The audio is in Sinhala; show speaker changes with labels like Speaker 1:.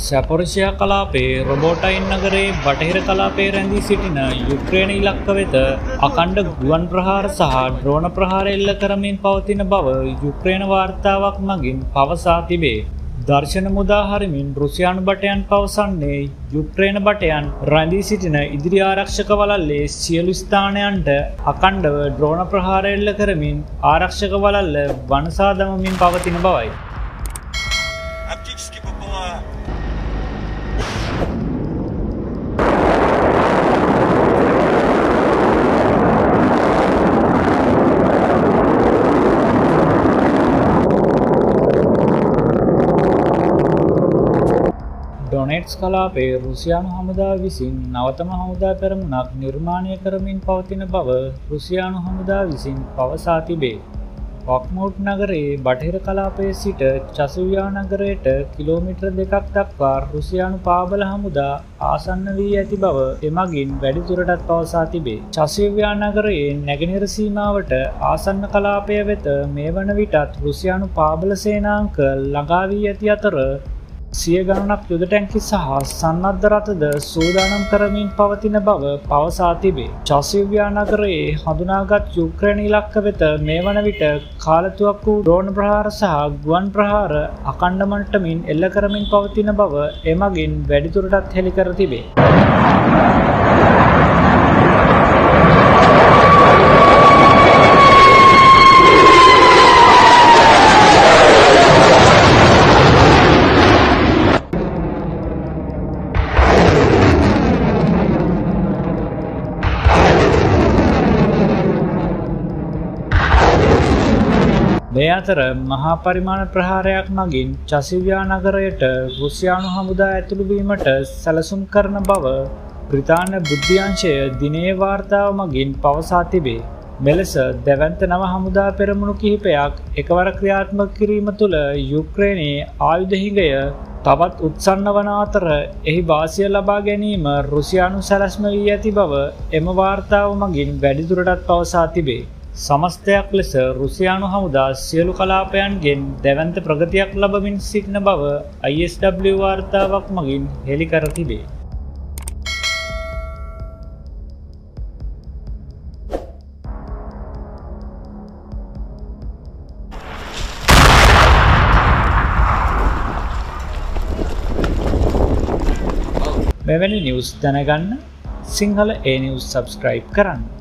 Speaker 1: සැපොරිසියා කලාපයේ රොබෝටයින් නගරයේ බටහිර කලාපයේ රැඳී සිටින යුක්‍රේන ඉලක්ක වෙත අඛණ්ඩ ගුවන් ප්‍රහාර සහ ඩ්‍රෝන ප්‍රහාර එල්ල කරමින් පවතින බව යුක්‍රේන වාර්තාවක් මගින් පවසා තිබේ. දර්ශන මුදා හරිමින් රුසියානු බටයන් පවසන්නේ යුක්‍රේන බටයන් රැඳී සිටින ඉදිරි ආරක්ෂක වළල්ලේ සියලු ස්ථානයන්ට අඛණ්ඩව ඩ්‍රෝන ප්‍රහාර එල්ල කරමින් ආරක්ෂක වළල්ල වනසා දමමින් පවතින බවයි. ඩොනෙට්ස් කලාපයේ රුසියානු හමුදාව විසින් නවතම හමුදා පෙරමුණක් නිර්මාණය කරමින් පවතින බව රුසියානු හමුදාව විසින් පවසා තිබේ. බක්මුට් නගරයේ බටහිර කලාපයේ සිට චසුවියා නගරයට කිලෝමීටර් 2ක් දක්වා රුසියානු පාබල හමුදා ආසන්න වී ඇති බව එමගින් වැඩිදුරටත් පවසා තිබේ. චසුවියා නගරයේ නැගෙනහිර සීමාවට ආසන්න කලාපය වෙත මේ වන විටත් රුසියානු පාබල සේනාංක ළඟා වී ඇති අතර සිය ගණනක් යුද ටැංකි සහ සන්නද්ධ රථද සූදානම් කරමින් පවතින බව පවසා තිබේ. චසුවියා නගරයේ හඳුනාගත් යුක්‍රේන ඉලක්ක වෙත මේ වන විට කාලතුවක්කු ඩ්‍රෝන ප්‍රහාර සහ ගුවන් ප්‍රහාර අඛණ්ඩ මට්ටමින් එල්ල කරමින් පවතින බව එමගින් වැඩිදුරටත් හෙළි කර තිබේ. මේ අතර මහා පරිමාණ ප්‍රහාරයක් මගින් චසුවියා නගරයට රුසියානු හමුදා ඇතුළු වීමට සැලසුම් කරන බව බ්‍රිතාන්‍ය බුද්ධ්‍යංශය දිනේ වාර්තාව මගින් පවසා තිබේ. මෙලෙස දැවැන්ත නව හමුදා පෙරමුණු කිහිපයක් එකවර ක්‍රියාත්මක කිරීම තුළ යුක්‍රේනයේ ආයුධ හිඟය තවත් උත්සන්න වන අතර එහි වාසිය ලබා ගැනීම රුසියානු සැලැස්ම වී ඇති බව එම වාර්තාව මගින් වැඩිදුරටත් පවසා තිබේ. සමස්තයක් ලෙස රුසියානු හමුදා සියලු කලාපයන්ගෙන් දැවැන්ත ප්‍රගතියක් ලබමින් සිටින බව ISW වාර්තාවක් මගින් හෙළි කර තිබේ. මෙවැනි නිවුස් දැනගන්න සිංහල A News subscribe කරන්න.